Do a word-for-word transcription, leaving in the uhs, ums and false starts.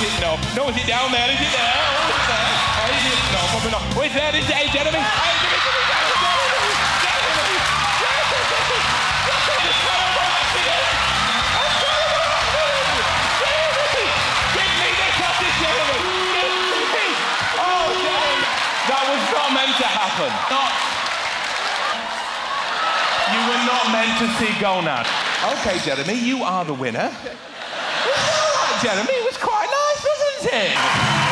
it? No. No, is it down there? Is it there? Oh, it's there. Oh, is it? No, probably not. Oh, it's there. Is it? Hey, Jeremy. Hey, Jeremy. Jeremy. Jeremy. Jeremy. It's terrible accident. It's terrible accident. Jeremy. Give me this off this, Jeremy. Give me. Oh, Jeremy. That was not meant to happen. Not. You were not meant to see Gonad. OK, Jeremy, you are the winner. It was all right, Jeremy. It was quite nice, wasn't it?